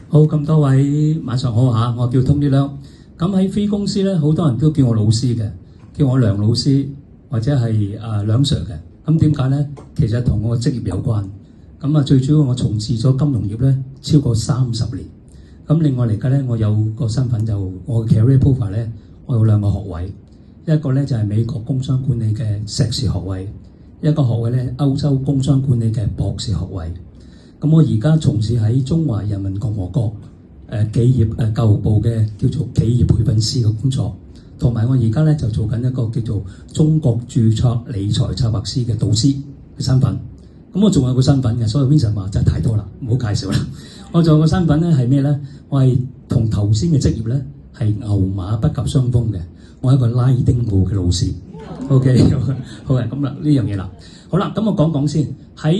好，咁多位晚上好嚇，我叫 Tony Leung。咁喺飛公司咧，好多人都叫我老師嘅，叫我梁老師或者係梁 Sir 嘅。咁點解咧？其實同我嘅職業有關。咁啊，最主要我從事咗金融業咧超過30年。咁另外嚟講咧，我有個身份就我嘅 career profile 咧，我有2個學位，一個咧就係美國工商管理嘅碩士學位，一個學位咧歐洲工商管理嘅博士學位。咁我而家從事喺中華人民共和國企業教育部嘅叫做企業培訓師嘅工作，同埋我而家咧就做緊一個叫做中國註冊理財策劃師嘅導師嘅身份。咁我仲有個身份嘅，所以 Vincent 話真係太多啦，唔好介紹啦。我仲有個身份咧係咩咧？我係同頭先嘅職業咧係牛馬不及雙峰嘅，我係一個拉丁舞嘅老師。OK， 好嘅，咁啦呢樣嘢啦。好啦，咁我講講先。喺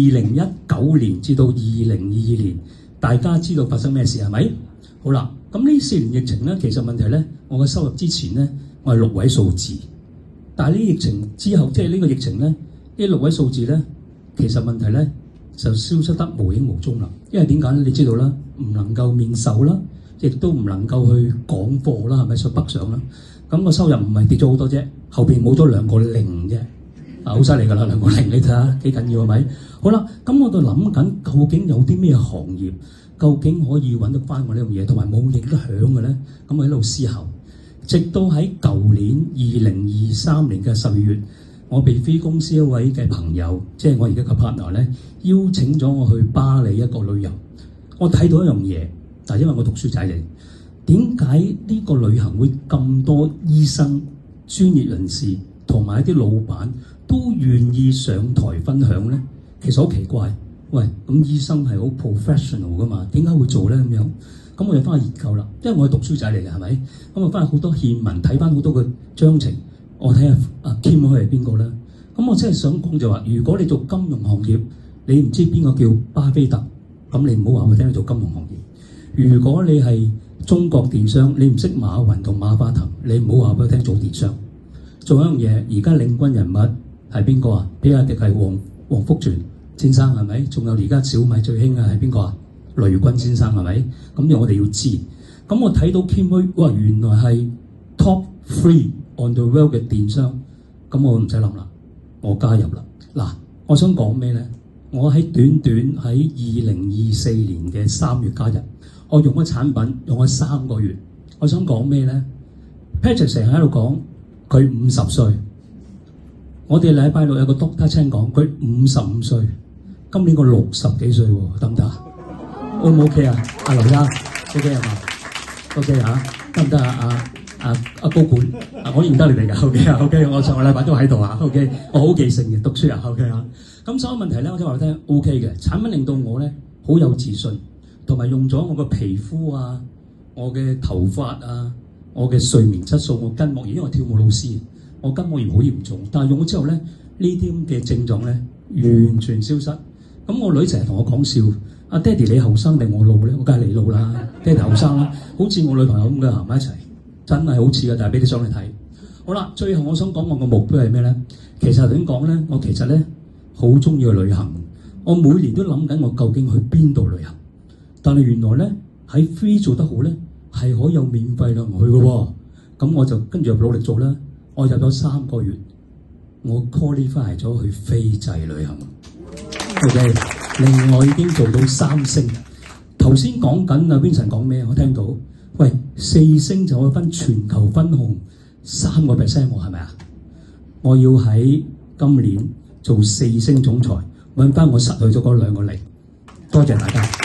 2019年至到2022年，大家知道發生咩事係咪？好啦，咁呢4年疫情咧，其實問題咧，我嘅收入之前咧，我係6位數字，但係呢疫情之後，即係呢個疫情咧，呢6位數字咧，其實問題咧就消失得無影無蹤啦。因為點解咧？你知道啦，唔能夠面授啦，亦都唔能夠去講課啦，係咪？上北上啦，咁個收入唔係跌咗好多啫，後邊冇咗2個零啫。好犀利㗎啦，2個零，你睇下幾緊要係咪？好啦，咁我就諗緊究竟有啲咩行業究竟可以揾得翻我呢樣嘢，同埋冇影得響嘅咧？咁我喺度思考，直到喺舊年2023年嘅12月，我被飛公司一位嘅朋友，即係我而家嘅 partner 咧，邀請咗我去巴黎一個旅遊。我睇到一樣嘢，但係因為我讀書仔嚟，點解呢個旅行會咁多醫生、專業人士同埋一啲老闆都願意上台分享咧？其實好奇怪，喂，咁醫生係好 professional 噶嘛，點解會做咧咁樣？咁我就翻去研究啦，因為我係讀書仔嚟嘅，係咪？咁我翻去好多憲文，睇翻好多嘅章程，我睇下阿 Kim 佢係邊個咧？咁我真係想講就話，如果你做金融行業，你唔知邊個叫巴菲特，咁你唔好話我聽你做金融行業。如果你係中國電商，你唔識馬雲同馬化騰，你唔好話俾我聽做電商。仲有一樣嘢，而家領軍人物係邊個啊？比亞迪係黃福全先生係咪？仲有而家小米最興嘅係邊個啊？雷軍先生係咪？咁我哋要知。咁我睇到 Kim 哇，原來係 Top 3 on the world 嘅電商，咁我唔使諗啦，我加入啦。嗱，我想講咩咧？我喺短喺2024年嘅3月加入，我用咗產品用咗3個月。我想講咩咧 ？Patrick 成日喺度講佢50歲。我哋禮拜六有個 Doctor 青講佢55歲，今年個60幾歲喎，得唔得？O 唔 OK 啊？阿劉生 OK 係嘛 ？OK 嚇，得唔得啊？阿高管，我認得你哋㗎 OK 啊 OK， 我上個禮拜都喺度啊 OK， 我好記性嘅，讀書啊 OK 啊。咁所有問題咧，我聽話你聽 OK 嘅產品令到我咧好有自信，同埋用咗我個皮膚啊、我嘅頭髮啊、我嘅睡眠質素、我筋膜炎，因為我跳舞老師。我筋膜炎好嚴重，但係用咗之後咧，呢啲咁嘅症狀咧完全消失。咁我女成日同我講笑，阿爹哋你後生定我老咧？我梗係你老啦，爹哋後生啦，好似我女朋友咁嘅行埋一齊，真係好似嘅。但係俾啲相你睇。好啦，最後我想講我個目標係咩咧？其實點講咧？我其實咧好中意去旅行，我每年都諗緊我究竟去邊度旅行。但係原來咧喺 free 做得好咧，係可以有免費旅行去嘅喎。咁我就跟住努力做啦。我入咗3個月，我 qualify 咗去斐濟旅行。OK， 另外已經做到3星。頭先講緊啊 Vincent 講咩？我聽到，喂，4星就可以分全球分紅3%喎，係咪啊？我要喺今年做4星總裁，揾翻我失去咗嗰2個零。多謝大家。